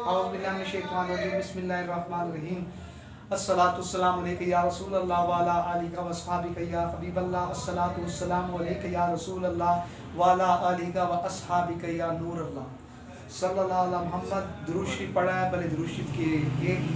اعوذ باللہ من الشیطان الرجیم بسم اللہ الرحمن الرحیم الصلاۃ والسلام علیک یا رسول اللہ وعلی آلک و اصحابک یا حبیب اللہ الصلاۃ والسلام علیک یا رسول اللہ وعلی آلک و اصحابک یا نور اللہ صلی اللہ علیہ محمد۔ درود شریف پڑھا ہے، بلے درود شریف کی ایک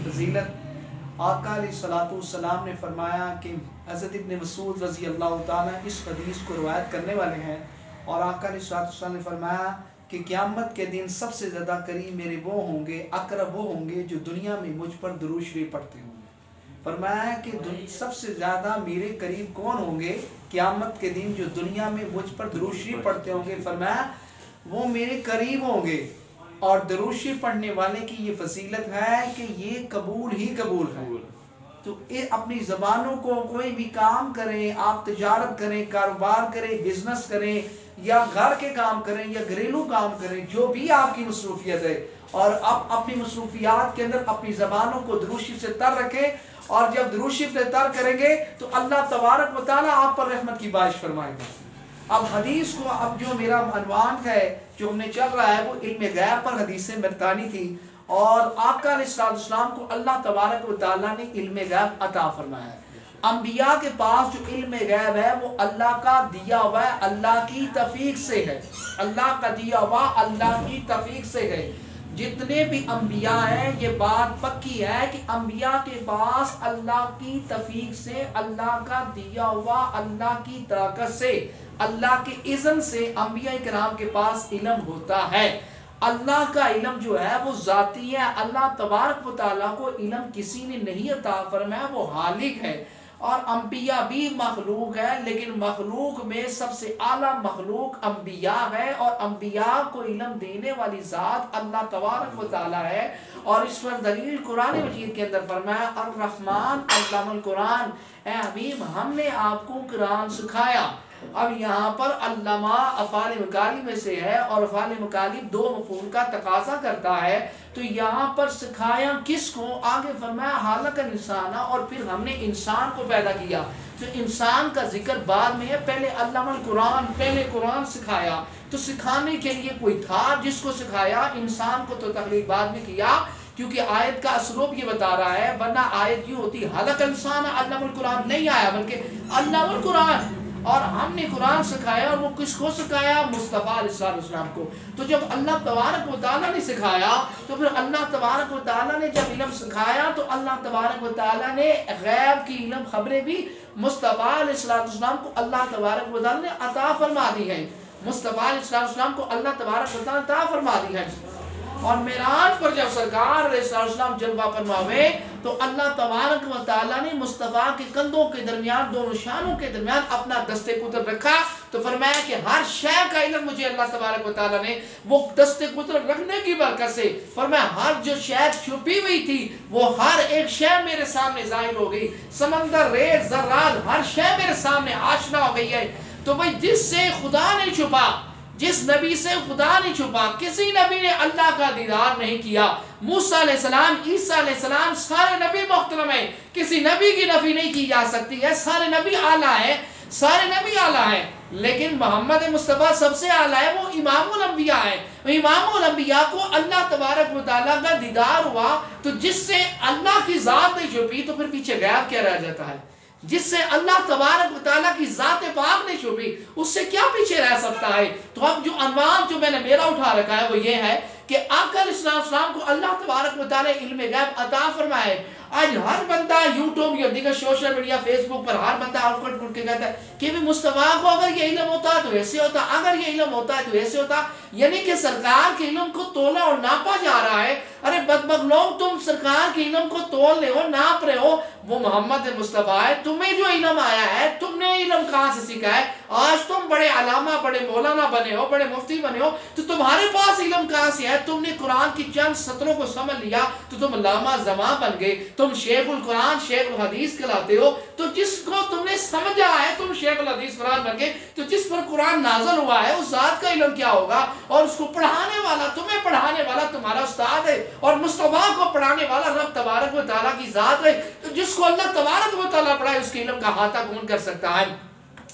فضیلت آقا علیہ الصلوۃ والسلام نے فرمایا کہ حضرت ابن مسعود رضی اللہ تعالیٰ اس حدیث کو روایت کرنے والے ہیں، اور آقا علیہ الصلوۃ والسلام نے فرمایا کہ قیامت کے دن سب سے زیادہ قریب میرے وہ ہوں گے، اقرب وہ ہوں گے جو دنیا میں مجھ پر درود شریف پڑھتے ہوں گے۔ فرمایا کہ سب سے زیادہ میرے قریب کون ہوں گے قیامت کے دن جو دنیا میں مجھ پر درود شریف پڑھتے ہوں گے؟ فرمایا وہ میرے قریب ہوں گے، اور درود شریف پڑھنے والے کی یہ فضیلت ہے کہ یہ قبول ہی قبول ہے۔ تو اپنی زبانوں کو کوئی بھی کام کریں، آپ تجارت کریں، کاروبار کریں، بزنس کریں، یا گھر کے کام کریں یا گھریلو کام کریں، جو بھی آپ کی مصروفیت ہے، اور آپ اپنی مصروفیات کے اندر اپنی زبانوں کو درود شریف سے تر رکھیں، اور جب درود شریف سے تر کریں گے تو اللہ تبارک و تعالیٰ آپ پر رحمت کی بارش فرمائے گا۔ اب حدیث کو اب جو میرا عنوان ہے جو ہم نے چل رہا ہے وہ علم غیب پر حدیث مرتانی تھی، اور آقا علیہ السلام کو اللہ تبارک و تعالیٰ نے علم غیب عطا فرمایا ہے۔ انبیاء کے پاس جو علم غیب ہے وہ اللہ کا دیا ہوا ہے، اللہ کی توفیق سے ہے، اللہ کا دیا ہوا اللہ کی توفیق سے ہے۔ جتنے بھی انبیاء ہیں یہ بات پکی ہے کہ انبیاء کے پاس اللہ کی توفیق سے، اللہ کا دیا ہوا اللہ کی طاقت سے، اللہ کے اذن سے انبیاء کرام کے پاس علم ہوتا ہے۔ اللہ کا علم جو ہے وہ ذاتی ہے، اللہ تبارک و تعالیٰ کو علم کسی نے نہیں عطا فرمایا، وہ خالق ہے۔ اور انبیاء بھی مخلوق ہے، لیکن مخلوق میں سب سے اعلیٰ مخلوق انبیاء ہے، اور انبیاء کو علم دینے والی ذات اللہ تبارک و تعالیٰ ہے۔ اور اس پر دلیل قرآن مجید کے اندر فرمایا الرحمن علم القرآن، اے حبیب ہم نے آپ کو قرآن سکھایا۔ اب یہاں پر علامہ افعال مکالم میں سے ہے، اور افعال مکالم دو مفعول کا تقاضا کرتا ہے، تو یہاں پر سکھایا کس کو؟ آگے فرمایا خلق الانسان، اور پھر ہم نے انسان کو پیدا کیا۔ تو انسان کا ذکر بعد میں ہے، پہلے علم القرآن، پہلے قرآن سکھایا۔ تو سکھانے کے لیے کوئی تھا جس کو سکھایا، انسان کو تو تخلیق بعد میں کیا، کیونکہ آیت کا اسلوب یہ بتا رہا ہے، ورنہ آیت یوں ہوتی خلق الانسان علم القرآن نہیں آیا، بلکہ علم القرآن، اور ہم نے قرآن سکھایا۔ اور وہ کس کو سکھایا؟ مصطفیٰ علیہ السلام کو۔ تو جب اللہ تبارک و تعالیٰ نے سکھایا تو پھر اللہ تبارک و تعالیٰ نے جب علم سکھایا تو اللہ تبارک و تعالیٰ نے غیب کی علم خبریں بھی مصطفیٰ علیہ السلام کو اللہ تبارک و تعالیٰ نے عطا فرما دی ہے۔ مصطفیٰ علیہ السلام کو اللہ تبارک و تعالیٰ نے عطا فرما دی ہے۔ اور معراج پر جب سرکار علیہ السلام جلوہ فرما ہوئے تو اللہ تبارک و تعالیٰ نے مصطفیٰ کے کندھوں کے درمیان، دونوں شانوں کے درمیان اپنا دست قدرت رکھا، تو فرمایا کہ ہر شے کا علم مجھے اللہ تبارک و تعالیٰ نے وہ دست قدرت رکھنے کی برکت سے، فرمایا ہر جو شے چھپی ہوئی تھی وہ ہر ایک شے میرے سامنے ظاہر ہو گئی، سمندر، ریت، ذرات، ہر شے میرے سامنے آشنا ہو گئی ہے۔ تو بھئی جس سے خدا نے چھپا، جس نبی سے خدا نے چھپا، کسی نبی نے اللہ کا دیدار نہیں کیا۔ موسیٰ علیہ السلام، عیسیٰ علیہ السلام، سارے نبی محترم ہیں، کسی نبی کی نفی نہیں کی جا سکتی ہے، سارے نبی اعلیٰ ہیں، سارے نبی اعلیٰ ہیں، لیکن محمد مصطفیٰ سب سے اعلیٰ ہے، وہ امام الانبیاء ہے۔ امام الانبیاء کو اللہ تبارک و تعالیٰ کا دیدار ہوا، تو جس سے اللہ کی ذات نہیں چھپی تو پھر پیچھے غیب کیا رہ جاتا ہے؟ جس سے اللہ تبارک و تعالیٰ کی ذات پاک نے چھپی، اس سے کیا پیچھے رہ سکتا ہے؟ تو اب جو عنوان جو میں نے میرا اٹھا رکھا ہے وہ یہ ہے کہ آقا علیہ السلام کو اللہ تبارک و تعالیٰ علم غیب عطا فرمائے۔ آج ہر بندہ یوٹیوب یا دیگر سوشل میڈیا، فیس بک پر ہر بندہ آؤٹ کٹ کے کہتا ہے کہ مصطفیٰ کو اگر یہ علم ہوتا تو ایسے ہوتا، اگر یہ علم ہوتا ہے تو ایسے ہوتا، یعنی کہ سرکار کے علم کو تولا اور ناپا جا رہا ہے۔ ارے بدبخت لوگ، تم سرکار کے علم کو تول رہے ہو، ناپ رہے ہو، وہ محمد مصطفیٰ ہے، تمہیں جو علم آیا ہے تم نے علم کہاں سے سیکھا ہے؟ آج تم بڑے علامہ، بڑے مولانا بنے ہو، بڑے مفتی بنے ہو، تو تمہارے پاس علم کہاں سے ہے؟ تم نے قرآن کی چند سطروں کو سمجھ لیا تو تم علامہ زمان بن گئے، تم شیخ القرآن، شیخ الحدیث کہلاتے ہو۔ تو جس کو تم نے سمجھا ہے تم شیخ الحدیث قرآن بن گئے، تو جس پر قرآن نازل ہوا ہے اس ذات کا علم کیا ہوگا؟ اور اس کو پڑھانے والا، تمہیں پڑھانے والا تمہارا استاد ہے، اور مصطفیٰ کو پڑھانے والا رب تبارک و تعالیٰ کی ذات ہے۔ تو جس کو اللہ تبارک و تعالیٰ پڑھائے اس کے علم کا احاطہ کون کر سکتا ہے؟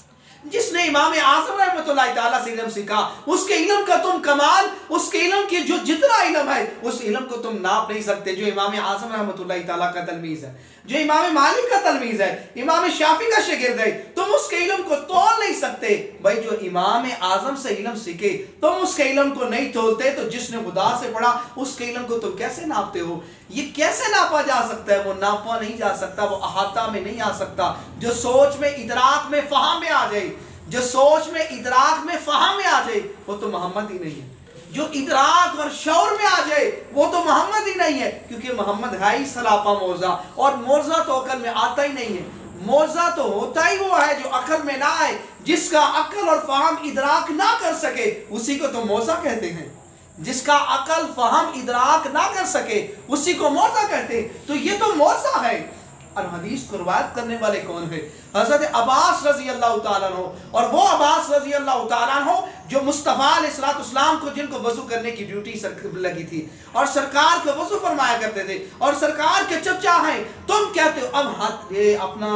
جس نے امام اعظم رحمۃ اللہ تعالیٰ سے علم سیکھا، اس کے علم کا تم کمال، اس کے علم کی جو جتنا علم ہے اس علم کو تم ناپ نہیں سکتے۔ جو امام اعظم رحمۃ اللہ تعالیٰ کا تلمیذ ہے، جو امام مالک کا تلمیذ ہے، امام شافعی کا شاگرد ہے، تم اس کے علم کو تول نہیں سکتے۔ بھائی جو امام اعظم سے علم سیکھے تم اس کے علم کو نہیں تولتے، تو جس نے خدا سے پڑھا اس کے علم کو تم کیسے ناپتے ہو؟ یہ کیسے ناپا جا سکتا ہے؟ وہ ناپا نہیں جا سکتا، وہ احاطہ میں نہیں آ سکتا۔ جو سوچ میں، ادراک میں، فہم میں آ جائے، جو سوچ میں، ادراک میں، فہم میں آ جائے، وہ تو محمد ہی نہیں ہے۔ جو ادراک اور شعور میں آ جائے وہ تو محمد ہی نہیں ہے، کیونکہ محمد ہے ہی سراپا موضع، اور موضع تو عقل میں آتا ہی نہیں ہے۔ موضع تو ہوتا ہی وہ ہے جو عقل میں نہ آئے، جس کا عقل اور فہم ادراک نہ کر سکے اسی کو تو موضع کہتے ہیں۔ جس کا عقل فہم ادراک نہ کر سکے اسی کو موضع کہتے ہیں۔ تو یہ تو موضع ہے۔ اور حدیث کو روایت کرنے والے کون ہیں؟ حضرت عباس رضی اللہ تعالیٰ عنہ، اور وہ عباس رضی اللہ تعالیٰ عنہ جو مصطفیٰ علیہ السلام کو، جن کو وضو کرنے کی ڈیوٹی لگی تھی اور سرکار کو وضو فرمایا کرتے تھے، اور سرکار کے چچا ہیں۔ تم کہتے ہو اب یہ اپنا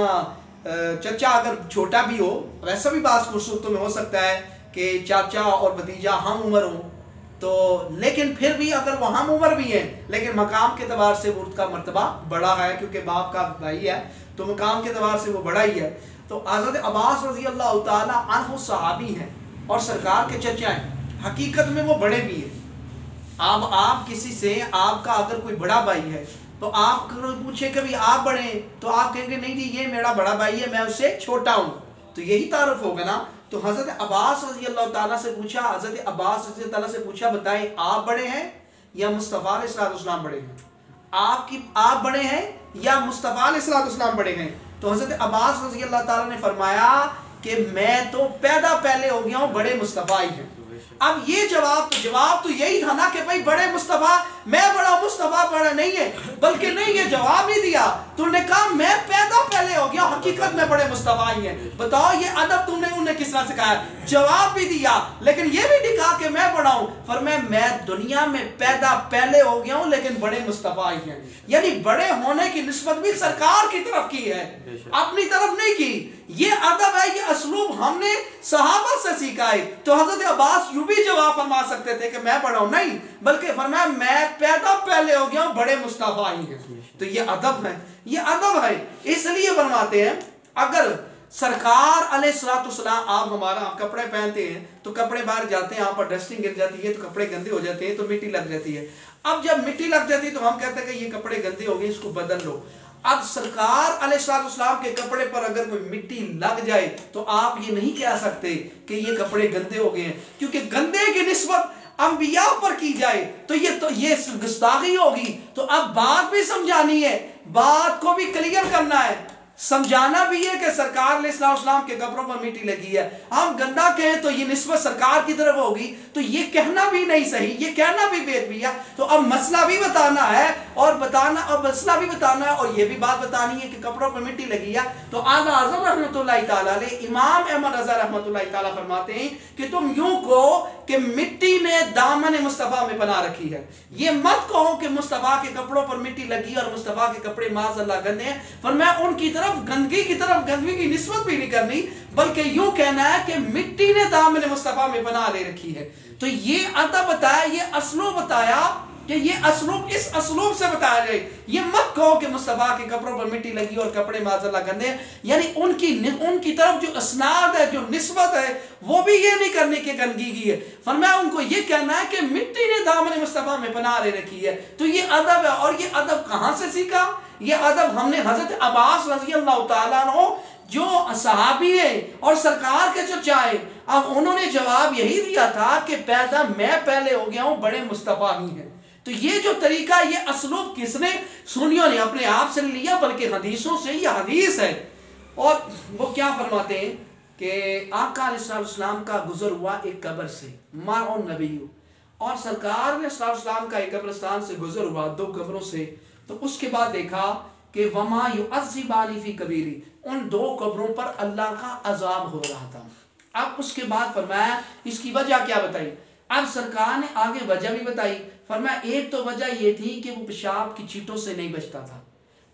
چچا اگر چھوٹا بھی ہو، ویسا بھی بعض صورتوں میں ہو سکتا ہے کہ چاچا اور بھتیجا ہم عمر ہوں، تو لیکن پھر بھی اگر وہ ہم عمر بھی ہیں لیکن مقام کے اعتبار سے وہ کا مرتبہ بڑا ہے، کیونکہ باپ کا بھائی ہے تو مقام کے اعتبار سے وہ بڑا ہی ہے۔ تو حضرت عباس رضی اللہ تعالیٰ عنہ صحابی ہیں اور سرکار کے چچا ہیں، حقیقت میں وہ بڑے بھی ہیں۔ اب آپ کسی سے، آپ کا اگر کوئی بڑا بھائی ہے تو آپ پوچھیں کہ بھی آپ بڑے ہیں تو آپ کہیں گے نہیں جی یہ میرا بڑا بھائی ہے، میں اس سے چھوٹا ہوں، تو یہی تعارف ہوگا نا۔ تو حضرت عباس رضی اللہ تعالیٰ سے پوچھا، حضرت عباس رضی اللہ تعالیٰ سے پوچھا بتائیں آپ بڑے ہیں یا مصطفیٰ علیہ السلام بڑے ہیں؟ آپ بڑے ہیں یا مصطفیٰ علیہ السلام بڑے ہیں؟ تو حضرت عباس رضی اللہ تعالیٰ نے فرمایا کہ میں تو پیدا پہلے ہو گیا ہوں، بڑے مصطفیٰ ہی ہیں۔ اب یہ جواب تو یہی تھا نا کہ بھائی بڑے مصطفیٰ، میں بڑا مصطفیٰ بڑا نہیں ہے، بلکہ نہیں یہ جواب نہیں دیا، تم نے کہا میں پیدا پہلے ہو گیا، حقیقت میں بڑے مصطفیٰ ہی ہیں۔ بتاؤ یہ ادب تم نے انہیں کس طرح سکھایا؟ جواب بھی دیا لیکن یہ بھی نہیں کہا کہ میں بڑا ہوں، فرمایا میں دنیا میں پیدا پہلے ہو گیا ہوں لیکن بڑے مصطفیٰ ہی ہیں۔ یعنی بڑے ہونے کی نسبت بھی سرکار کی طرف کی ہے، اپنی طرف نہیں کی۔ یہ ادب ہے، یہ اسلوب ہم نے صحابہ سے سیکھا ہے۔ تو حضرت عباس یوں بھی جواب فرما سکتے تھے کہ میں بڑا ہوں، نہیں، بلکہ فرمایا میں پیدا پہلے ہو گیا ہوں، بڑے مصطفیٰ ہی ہیں۔ تو یہ ادب ہے، یہ ادب ہے۔ اس لیے فرماتے ہیں اگر سرکار علیہ السلام، آپ کپڑے پہنتے ہیں تو کپڑے باہر جاتے ہیں، آپ پر ڈسٹنگ گر جاتی ہے تو کپڑے گندے ہو جاتے ہیں تو مٹی لگ جاتی ہے۔ اب جب مٹی لگ جاتی ہے تو ہم کہتے ہیں کہ یہ کپڑے گندے ہو گئے، اس کو بدل لو۔ اب سرکار علیہ السلام کے کپڑے پر اگر کوئی مٹی لگ جائے تو آپ یہ نہیں کہہ سکتے کہ یہ کپڑے گندے ہو گئے ہیں، کیونکہ گندے کی نسبت انبیاء پر کی جائے تو یہ گستاخی ہوگی۔ تو اب بات بھی سمجھانی ہے، بات کو بھی کلیئر کرنا ہے، سمجھانا بھی ہے کہ سرکار علیہ السلام کے کپڑوں پر مٹی لگی ہے۔ ہم گندا کہیں تو یہ نسبت سرکار کی طرف ہوگی، تو یہ کہنا بھی نہیں صحیح، یہ کہنا بھی بے ادبی ہے۔ تو اب مسئلہ بھی بتانا ہے اور مسئلہ بھی بتانا ہے اور یہ بھی بات بتانی ہے کہ کپڑوں پر مٹی لگی ہے۔ تو اعلیٰ اعظم رحمۃ اللہ تعالیٰ علیہ، امام احمد رضا رحمۃ اللہ تعالیٰ فرماتے ہیں کہ تم یوں کہو کہ مٹی نے دامن مصطفیٰ میں بنا رکھی ہے، یہ مت کہو کہ مصطفیٰ کے کپڑوں پر مٹی لگی اور مصطفیٰ کے کپڑے معاذ اللہ گندے ہیں۔ فرمایا ان کی طرف گندگی کی نسبت بھی نہیں کرنی، بلکہ یوں کہنا ہے کہ مٹی نے دامن مصطفیٰ میں بنا لے رکھی ہے۔ تو یہ ادب بتایا، یہ اسلوب بتایا کہ یہ اسلوب اس اسلوب سے بتایا جائے۔ یہ مت کہو کہ مصطفیٰ کے کپڑوں پر مٹی لگی اور کپڑے معاذ اللہ گندے ہیں، یعنی ان کی طرف جو اسناد ہے، جو نسبت ہے، وہ بھی یہ نہیں کرنے کی گندگی کی ہے۔ فرمایا ان کو یہ کہنا ہے کہ مٹی نے دامن مصطفیٰ میں بنا لے رکھی ہے۔ تو یہ ادب ہے، اور یہ ادب کہاں سے سیکھا؟ یہ ادب ہم نے حضرت عباس رضی اللہ تعالیٰ عنہ جو صحابی ہیں اور سرکار کے چچا ہیں، اب انہوں نے جواب یہی دیا تھا کہ پیدا میں پہلے ہو گیا ہوں، بڑے مصطفیٰ ہی ہیں۔ تو یہ جو طریقہ، یہ اسلوب کس نے؟ سنیوں نے اپنے آپ سے لیا، بلکہ حدیثوں سے، یہ حدیث ہے۔ اور وہ کیا فرماتے ہیں کہ آقا علیہ السلام کا گزر ہوا ایک قبر سے، مارع النبی، اور سرکار علیہ السلام کا ایک قبرستان سے گزر ہوا، 2 قبروں سے۔ تو اس کے بعد دیکھا کہ وما یعذبان فی کبیری، ان 2 قبروں پر اللہ کا عذاب ہو رہا تھا۔ اب اس کے بعد فرمایا اس کی وجہ کیا بتائی؟ اب سرکار نے آگے وجہ بھی بتائی، فرمایا ایک تو وجہ یہ تھی کہ وہ پیشاب کی چیٹوں سے نہیں بچتا تھا،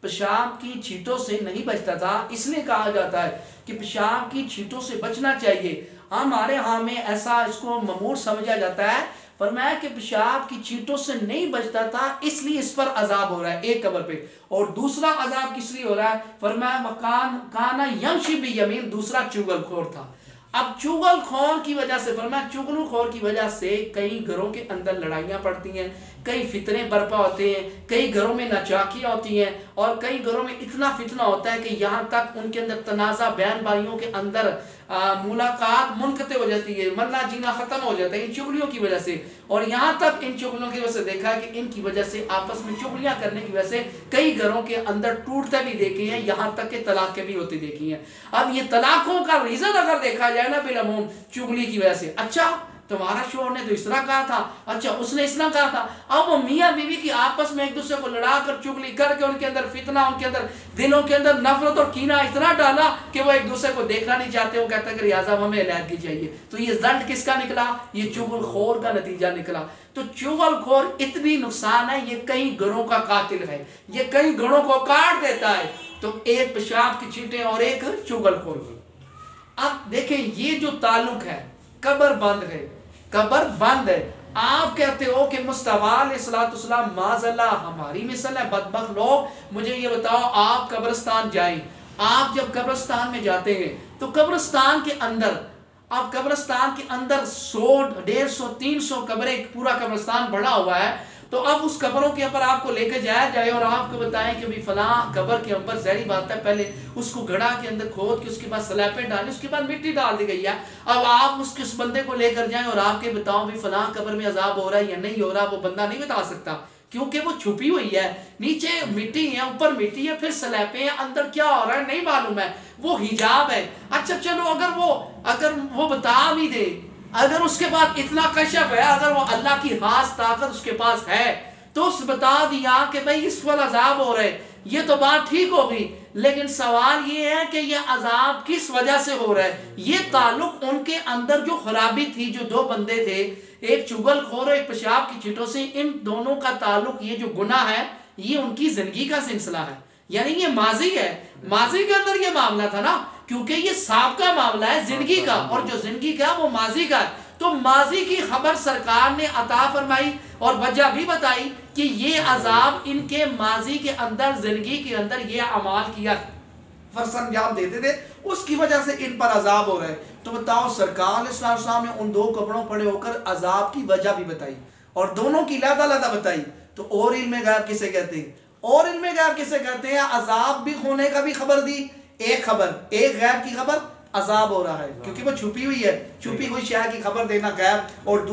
پیشاب کی چھینٹوں سے نہیں بچتا تھا، اس لیے کہا جاتا ہے کہ پیشاب کی چھینٹوں سے بچنا چاہیے۔ ہمارے ہاں میں ایسا اس کو ممور سمجھا جاتا ہے، فرمایا کہ پیشاب کی چھینٹوں سے نہیں بچتا تھا اس لیے اس پر عذاب ہو رہا ہے ایک قبر پہ، اور دوسرا عذاب کس لیے ہو رہا ہے؟ فرمایا مکان کانا یمشی بیمین، دوسرا چغل خور تھا۔ اب چغل خور کی وجہ سے، فرمایا چغل خور کی وجہ سے کئی گھروں کے اندر لڑائیاں پڑتی ہیں، کئی فتنے برپا ہوتے ہیں، کئی گھروں میں ناچاکیاں ہوتی ہیں، اور کئی گھروں میں اتنا فتنہ ہوتا ہے کہ یہاں تک ان کے اندر تنازع، بہن بھائیوں کے اندر ملاقات منقطع ہو جاتی ہے، مرنا جینا ختم ہو جاتا ہے ان چغلیوں کی وجہ سے۔ اور یہاں تک ان چغلیوں کی وجہ سے دیکھا ہے کہ ان کی وجہ سے آپس میں چغلیاں کرنے کی وجہ سے کئی گھروں کے اندر ٹوٹتے بھی دیکھے ہیں، یہاں تک کہ طلاقیں بھی ہوتی دیکھی ہیں۔ اب یہ طلاقوں کا ریزن اگر دیکھا جائے نا بالعموم چغلی کی وجہ سے، اچھا تمہارا شوہر نے تو اس طرح کہا تھا، اچھا اس نے اس طرح کہا تھا۔ اب وہ میاں بیوی کی آپس میں ایک دوسرے کو لڑا کر چغلی کر کے ان کے اندر فتنہ، ان کے اندر دلوں کے اندر نفرت اور کینہ اتنا ڈالا کہ وہ ایک دوسرے کو دیکھنا نہیں چاہتے، وہ کہتا ہے کہ لہٰذا ہمیں علیحدگی چاہیے۔ تو یہ زنڈ کس کا نکلا؟ یہ چغل خور کا نتیجہ نکلا۔ تو چغل خور اتنی نقصان ہے، یہ کئی گھروں کا قاتل ہے، یہ کئی گھروں کو کاٹ دیتا ہے۔ تو ایک پیشاب کی چھینٹیں اور ایک چغل خور۔ اب دیکھیں یہ جو تعلق ہے، قبر بند ہے، قبر بند ہے۔ آپ کہتے ہو کہ مصطفیٰ علیہ السلام معاذ اللہ ہماری مثل ہے بدبخت لوگ، مجھے یہ بتاؤ آپ قبرستان جائیں، آپ جب قبرستان میں جاتے ہیں تو قبرستان کے اندر، آپ قبرستان کے اندر 100 150 300 قبریں، پورا قبرستان بڑا ہوا ہے، تو اب اس قبروں کے اوپر آپ کو لے کے جایا جائے اور آپ کو بتائیں کہ بھی فلاں قبر کے اوپر ظاہری بات ہے پہلے اس کو گڑھا کے اندر کھود کے اس کے بعد سلیپیں ڈالی، اس کے بعد مٹی ڈال دی گئی ہے، اب آپ اس بندے کو لے کر جائیں اور آپ کے بتاؤ بھی فلاں قبر میں عذاب ہو رہا ہے یا نہیں ہو رہا، وہ بندہ نہیں بتا سکتا کیونکہ وہ چھپی ہوئی ہے، نیچے مٹی ہے، اوپر مٹی ہے، پھر سلیپیں ہیں، اندر کیا ہو رہا ہے نہیں معلوم ہے، وہ حجاب ہے۔ اچھا چلو اگر وہ بتا بھی دے، اگر اس کے بعد اتنا کشف ہے، اگر وہ اللہ کی خاص طاقت اس کے پاس ہے تو اس بتا دیا کہ بھئی اس پر عذاب ہو رہے، یہ تو بات ٹھیک ہوگی، لیکن سوال یہ ہے کہ یہ عذاب کس وجہ سے ہو رہا ہے؟ یہ تعلق ان کے اندر جو خرابی تھی، جو دو بندے تھے، ایک چغل خور اور ایک پیشاب کی چھینٹوں سے، ان دونوں کا تعلق، یہ جو گناہ ہے یہ ان کی زندگی کا سلسلہ ہے، یعنی یہ ماضی ہے، ماضی کے اندر یہ معاملہ تھا نا، کیونکہ یہ سابقہ معاملہ ہے زندگی کا، اور جو زندگی کا وہ ماضی کا ہے، تو ماضی کی خبر سرکار نے عطا فرمائی اور وجہ بھی بتائی کہ یہ عذاب ان کے ماضی کے اندر، زندگی کے اندر یہ اعمال کیا فرض انجام دیتے تھے، اس کی وجہ سے ان پر عذاب ہو رہا ہے۔ تو بتاؤ سرکار علیہ السلام نے ان دو قبروں پڑے ہو کر عذاب کی وجہ بھی بتائی اور دونوں کی علیحدہ بتائی، تو اور علم غیب کسے کہتے ہیں؟ اور علم غیب کسے کہتے ہیں؟ عذاب بھی ہونے کا بھی خبر دی، ایک خبر، ایک غیب کی خبر عذاب ہو رہا ہے کیونکہ وہ چھپی ہوئی ہے، چھپی ہوئی شے کی خبر دینا غیب، اور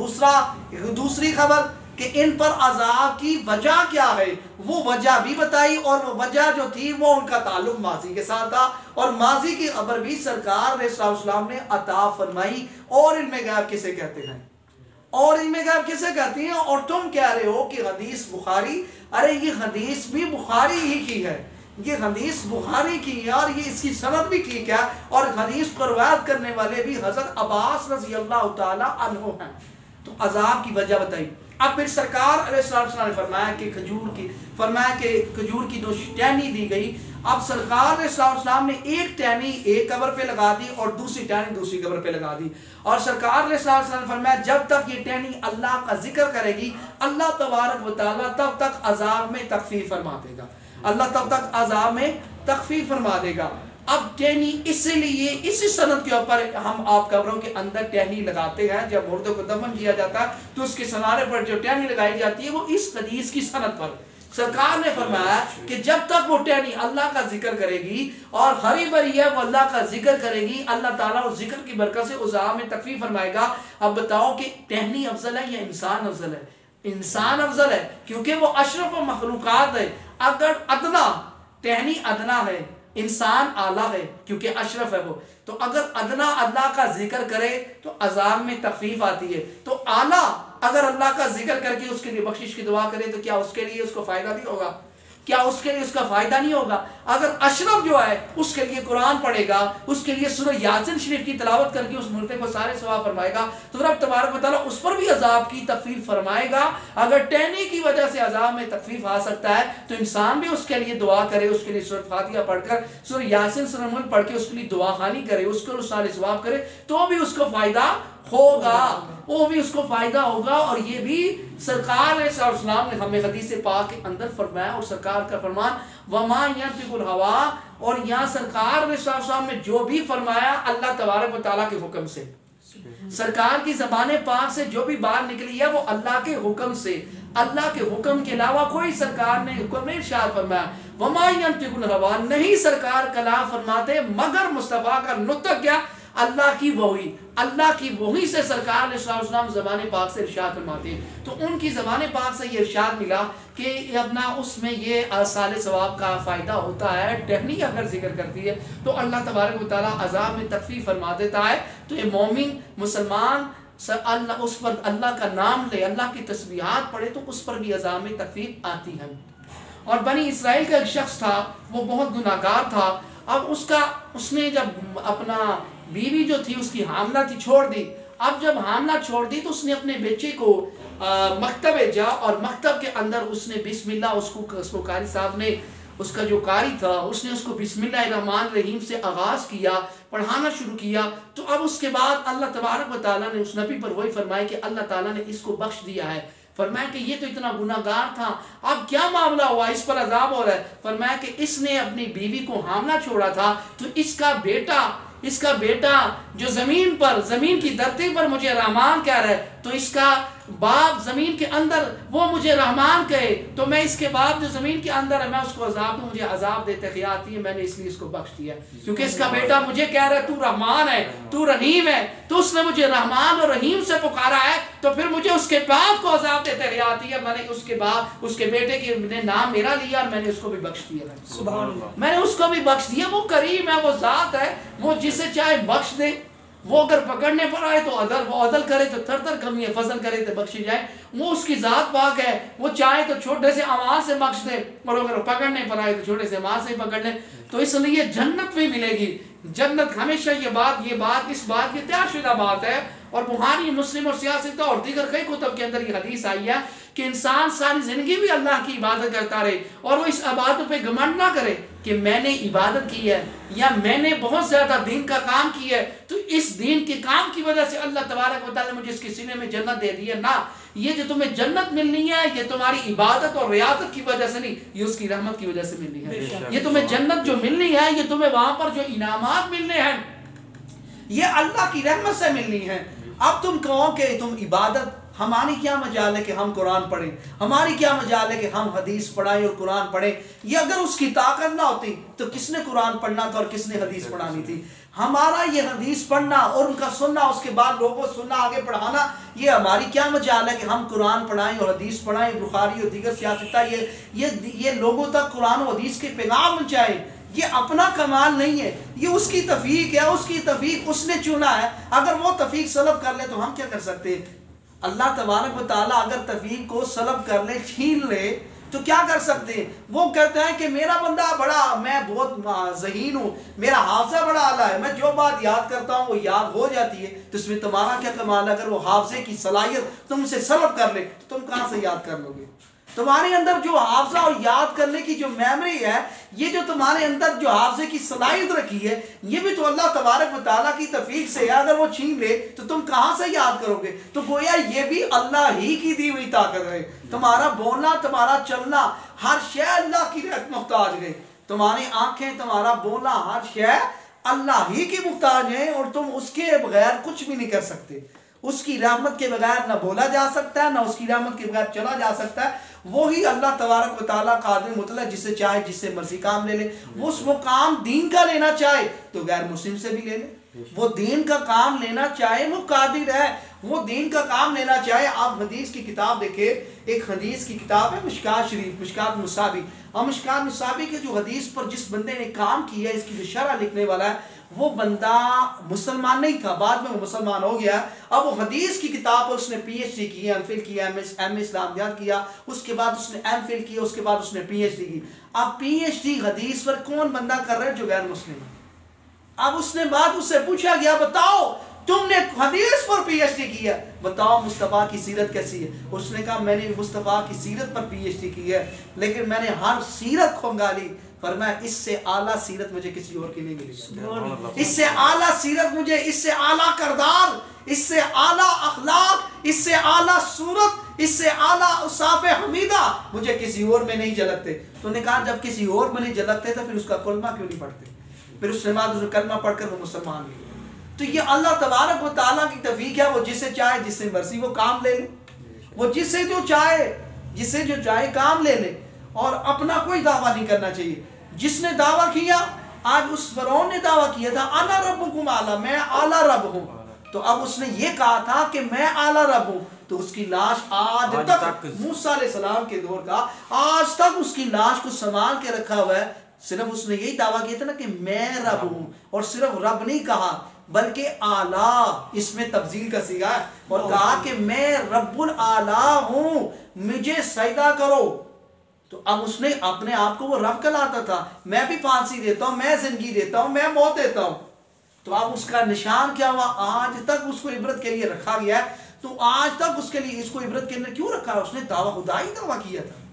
دوسری خبر کہ ان پر عذاب کی وجہ کیا ہے، وہ وجہ بھی بتائی، اور وہ وجہ جو تھی وہ ان کا تعلق ماضی کے ساتھ تھا، اور ماضی کی خبر بھی سرکار علیہ السلام نے عطا فرمائی۔ اور علم غیب کسے کہتے ہیں؟ اور علم غیب کسے کہتے ہیں؟ اور تم کہہ رہے ہو کہ حدیث بخاری، ارے یہ حدیث بھی بخاری ہی کی ہے، یہ حدیث بخاری کی ہے اور یہ اس کی سند بھی ٹھیک ہے، اور حدیث کو روایت کرنے والے بھی حضرت عباس رضی اللہ تعالی عنہ ہیں۔ تو عذاب کی وجہ بتائی۔ اب پھر سرکار علیہ السلام نے فرمایا کہ کھجور کی دو ٹہنی دی گئی۔ اب سرکار علیہ السلام نے ایک ٹہنی ایک قبر پہ لگا دی اور دوسری ٹہنی دوسری قبر پہ لگا دی، اور سرکار علیہ السلام نے فرمایا جب تک یہ ٹہنی اللہ کا ذکر کرے گی اللہ تبارک و تعالیٰ تب تک عذاب میں تخفیف فرما دے گا، اللہ تب تک عذاب میں تخفیف فرما دے گا۔ اب ٹہنی اس لیے اسی سند کے اوپر ہم آپ قبروں کے اندر ٹہنی لگاتے ہیں، جب مردوں کو دفن کیا جاتا ہے تو اس کے سنارے پر جو ٹہنی لگائی جاتی ہے وہ اس حدیث کی سند پر سرکار نے فرمایا کہ جب تک وہ ٹہنی اللہ کا ذکر کرے گی اور ہری بھری ہے وہ اللہ کا ذکر کرے گی، اللہ تعالیٰ اس ذکر کی برکت سے اس عذاب میں تخفیف فرمائے گا۔ اب بتاؤ کہ ٹہنی افضل ہے یا انسان افضل ہے؟ انسان افضل ہے کیونکہ وہ اشرف و مخلوقات ہے۔ اگر ادنا ٹہنی ادنا ہے، انسان اعلیٰ ہے کیونکہ اشرف ہے وہ، تو اگر ادنا اللہ کا ذکر کرے تو عذاب میں تخفیف آتی ہے، تو اعلیٰ اگر اللہ کا ذکر کر کے اس کے لیے بخشش کی دعا کرے تو کیا اس کے لیے اس کو فائدہ نہیں ہوگا؟ کیا اس کے لیے اس کا فائدہ نہیں ہوگا؟ اگر اشرف جو ہے اس کے لیے قرآن پڑھے گا، اس کے لیے سورہ یاسین شریف کی تلاوت کر کے اس ملک کو سارے ثواب فرمائے گا، تو رب تبارک و تعالیٰ اس پر بھی عذاب کی تخفیف فرمائے گا۔ اگر ٹہنی کی وجہ سے عذاب میں تخفیف آ سکتا ہے تو انسان بھی اس کے لیے دعا کرے، اس کے لیے سورہ فاتحہ پڑھ کر سورہ یاسین سورہ ملک پڑھ کے اس کے لیے دعا خوانی کرے، اس کو سارے ثواب کرے، تو بھی اس کو فائدہ ہوگا، وہ بھی اس کو فائدہ ہوگا۔ اور یہ بھی سرکار علیہ السلام نے ہمیں حدیث پاک کے اندر فرمایا، اور سرکار کا فرمان وما ينطق الهوى، اور یہاں سرکار علیہ السلام نے جو بھی فرمایا اللہ تبارک و تعالیٰ کے حکم سے، سرکار کی زبان پاک سے جو بھی بات نکلی ہے وہ اللہ کے حکم سے، اللہ کے حکم کے علاوہ کوئی سرکار نے حکم نہیں ارشاد فرمایا۔ وما ينطق الهوى، نہیں سرکار کلام فرماتے مگر مصطفیٰ کا نطق کیا؟ اللہ کی وحی، اللہ کی وحی سے سرکار علیہ السلام زبان پاک سے ارشاد فرماتے ہیں۔ تو ان کی زبان پاک سے یہ ارشاد ملا کہ اپنا اس میں یہ سال ثواب کا فائدہ ہوتا ہے۔ ٹہنی اگر ذکر کرتی ہے تو اللہ تبارک و تعالیٰ عذاب میں تخفیف فرما دیتا ہے، تو یہ مومن مسلمان اللہ اس پر اللہ کا نام لے، اللہ کی تسبیحات پڑھے، تو اس پر بھی عذاب میں تخفیف آتی ہے۔ اور بنی اسرائیل کا ایک شخص تھا، وہ بہت گناہگار تھا۔ اب اس نے جب اپنا بیوی جو تھی اس کی حاملہ تھی چھوڑ دی، اب جب حاملہ چھوڑ دی تو اس نے اپنے بچے کو مکتب بھیجا، اور مکتب کے اندر اس نے بسم اللہ، اس کو قاری صاحب نے، اس کا جو قاری تھا اس نے اس کو بسم اللہ الرحمن الرحیم سے آغاز کیا، پڑھانا شروع کیا۔ تو اب اس کے بعد اللہ تبارک و تعالیٰ نے اس نبی پر وہی فرمایا کہ اللہ تعالیٰ نے اس کو بخش دیا ہے۔ فرمایا کہ یہ تو اتنا گناہگار تھا، اب کیا معاملہ ہوا، اس پر عذاب ہو رہا ہے؟ فرمایا کہ اس نے اپنی بیوی کو حاملہ چھوڑا تھا، تو اس کا بیٹا جو زمین کی دھرتی پر مجھے رحمان کہہ رہا ہے، تو اس کا باپ زمین کے اندر وہ مجھے رحمان کہے، تو میں اس کے باپ جو زمین کے اندر ہے میں اس کو عذاب دوں، مجھے عذاب دیتے خیاتی ہے، میں نے اس لیے اس کو بخش دیا، کیونکہ اس کا بیٹا مجھے کہہ رہا ہے تو رحمان ہے، تو رحیم ہے، تو اس نے مجھے رحمان اور رحیم سے پکارا ہے، تو پھر مجھے اس کے باپ کو عذاب دیتے خیاتی ہے، میں نے اس کے بیٹے کے نام میرا لیا اور میں نے اس کو بھی بخش دیا، سبحان اللہ، میں نے اس کو بھی بخش دیا۔ وہ کریم ہے، وہ ذات ہے، وہ جسے چاہے بخش دے، وہ اگر پکڑنے پر آئے تو وہ عدل کرے تو تر کمی ہے، فضل کرے تو بخشی جائے، وہ اس کی ذات پاک ہے، وہ چاہے تو چھوٹے سے اعمال سے بخش دے، اور اگر پکڑنے پر آئے تو چھوٹے سے اعمال سے پکڑ لے، تو اس لیے جنت بھی ملے گی۔ جنت ہمیشہ اس بات کی تیار شدہ بات ہے، اور بخاری مسلم اور سیاستہ اور دیگر کئی کتب کے اندر یہ حدیث آئی ہے کہ انسان ساری زندگی بھی اللہ کی عبادت کرتا رہے، اور وہ اس عبادت پہ گھمنڈ نہ کرے کہ میں نے عبادت کی ہے یا میں نے بہت زیادہ دین کا کام کیا ہے، تو اس دین کے کام کی وجہ سے اللہ تبارک و تعالیٰ نے مجھے اس کے سینے میں جنت دے دی ہے۔ نہ، یہ جو تمہیں جنت ملنی ہے یہ تمہاری عبادت اور ریاضت کی وجہ سے نہیں، یہ اس کی رحمت کی وجہ سے ملنی ہے۔ یہ تمہیں جنت جو ملنی ہے، یہ تمہیں وہاں پر جو انعامات ملنے ہیں، یہ اللہ کی رحمت سے ملنی ہے۔ اب تم کہو کہ تم عبادت، ہماری کیا مجال ہے کہ ہم قرآن پڑھیں، ہماری کیا مجال ہے کہ ہم حدیث پڑھائیں اور قرآن پڑھیں؟ یہ اگر اس کی طاقت نہ ہوتی تو کس نے قرآن پڑھنا تھا اور کس نے حدیث پڑھانی تھی؟ ہمارا یہ حدیث پڑھنا اور ان کا سننا، اس کے بعد لوگوں سننا، آگے پڑھانا، یہ ہماری کیا مجال ہے کہ ہم قرآن پڑھائیں اور حدیث پڑھائیں، بخاری اور دیگر سیاستہ یہ لوگوں تک قرآن و حدیث کے پیغام پہنچائیں؟ یہ اپنا کمال نہیں ہے، یہ اس کی توفیق ہے، اس کی توفیق اس نے چنا ہے۔ اگر وہ توفیق سلب کر لے تو ہم کیا کر سکتے ہیں؟ اللہ تبارک و تعالیٰ اگر توفیق کو سلب کر لے، چھین لے، تو کیا کر سکتے ہیں؟ وہ کہتے ہیں کہ میرا بندہ میں بہت ذہین ہوں، میرا حافظہ بڑا اعلیٰ ہے، میں جو بات یاد کرتا ہوں وہ یاد ہو جاتی ہے، تو اس میں تمہارا کیا کمال ہے؟ اگر وہ حافظے کی صلاحیت تم سے سلب کر لے تو تم کہاں سے یاد کر لو گے؟ تمہارے اندر جو حافظہ اور یاد کرنے کی جو میموری ہے، یہ جو تمہارے اندر جو حافظے کی صلاحیت رکھی ہے، یہ بھی تو اللہ تبارک و تعالیٰ کی توفیق سے ہے۔ اگر وہ چھین لے تو تم کہاں سے یاد کرو گے؟ تو گویا یہ بھی اللہ ہی کی دی ہوئی طاقت ہے۔ تمہارا بولنا، تمہارا چلنا، ہر شے اللہ کی رحمت محتاج ہے۔ تمہاری آنکھیں، تمہارا بولنا، ہر شے اللہ ہی کی محتاج ہے، اور تم اس کے بغیر کچھ بھی نہیں کر سکتے۔ اس کی رحمت کے بغیر نہ بولا جا سکتا ہے، نہ اس کی رحمت کے بغیر چلا جا سکتا ہے۔ وہی اللہ تبارک و تعالیٰ قادر مطلق، جسے چاہے جس سے مرضی کام لے لے۔ وہ کام دین کا لینا چاہے تو غیر مسلم سے بھی لے لے، وہ دین کا کام لینا چاہے وہ قادر ہے، وہ دین کا کام لینا چاہے۔ آپ حدیث کی کتاب دیکھیں، ایک حدیث کی کتاب ہے مشکات شریف، مشکات مصابی، اور مشکات مصابی کے جو حدیث پر جس بندے نے کام کیا ہے، اس کی جو شرح لکھنے والا ہے وہ بندہ مسلمان نہیں تھا، بعد میں وہ مسلمان ہو گیا. اب وہ حدیث کی کتاب پر اس نے پی ایچ ڈی کی، ایم فل کیا، ایم اسلامیات کیا، اس کے بعد اس نے ایم فل کیا، اس کے بعد اس نے پی ایچ ڈی کی. اب پی ایچ ڈی حدیث پر کون بندہ کر رہا ہے جو غیر مسلم ہے؟ اب اس نے بعد اس سے پوچھا گیا بتاؤ تم نے حدیث پر پی ایچ ڈی کیا، بتاؤ مصطفیٰ کی سیرت کیسی ہے؟ اس نے کہا میں نے مصطفیٰ کی سیرت پر پی ایچ ڈی کی ہے، لیکن میں نے ہر سیرت کھنگالی. فرمایا اس سے اعلیٰ سیرت مجھے کسی اور کی نہیں ملی، اس سے اعلیٰ سیرت مجھے، اس سے اعلیٰ کردار، اس سے اعلیٰ اخلاق، اس سے اعلیٰ صورت، اس سے اعلیٰ اوصاف حمیدہ مجھے کسی اور میں نہیں جھلکتے. تو نے کہا جب کسی اور میں نہیں جھلکتے تو پھر اس کا کلمہ کیوں نہیں پڑھتے؟ پھر اس کے بعد اس نے کلمہ پڑھ کر وہ مسلمان ہوئے. تو یہ اللہ تبارک و تعالیٰ کی توفیق ہے، وہ جسے چاہے جس سے مرضی وہ کام لے لے، وہ جسے جو چاہے کام لے لے، اور اپنا کوئی دعویٰ نہیں کرنا چاہیے. جس نے دعویٰ کیا، آج اس فرعون نے دعویٰ کیا تھا انا ربکم اعلیٰ، میں اعلیٰ رب ہوں، تو اب اس نے یہ کہا تھا کہ میں اعلیٰ رب ہوں، تو اس کی لاش آج تک موسیٰ علیہ السلام کے دور کا آج تک اس کی لاش کو سنبھال کے رکھا ہوا ہے. صرف اس نے یہی دعویٰ کیا تھا نا کہ میں رب ہوں، اور صرف رب نہیں کہا بلکہ اعلیٰ، اس میں تفضیل کا صیغہ ہے، اور کہا کہ میں رب الاعلیٰ ہوں، مجھے سجدہ کرو. تو اب اس نے اپنے آپ کو وہ رب کہلاتا تھا، میں بھی پھانسی دیتا ہوں، میں زندگی دیتا ہوں، میں موت دیتا ہوں. تو اب اس کا نشان کیا ہوا؟ آج تک اس کو عبرت کے لیے رکھا گیا ہے. تو آج تک اس کے لیے اس کو عبرت کے لیے کیوں رکھا ہے؟ اس نے دعویٰ خدائی دعویٰ کیا تھا.